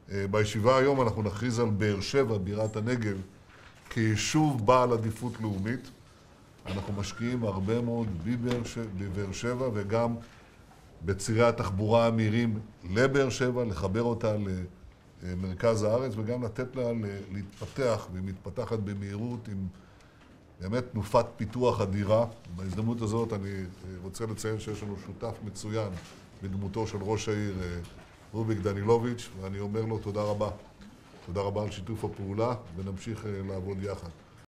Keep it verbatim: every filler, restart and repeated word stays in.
בישיבה היום אנחנו נכריז על באר שבע, בירת הנגב, כיישוב בעל עדיפות לאומית. אנחנו משקיעים הרבה מאוד בבאר שבע וגם בצירי התחבורה המהירים לבאר שבע, לחבר אותה למרכז הארץ וגם לתת לה להתפתח, והיא מתפתחת במהירות עם באמת תנופת פיתוח אדירה. בהזדמנות הזאת אני רוצה לציין שיש לנו שותף מצוין בדמותו של ראש העיר רוביק דנילוביץ', ואני אומר לו תודה רבה. תודה רבה על שיתוף הפעולה ונמשיך לעבוד יחד.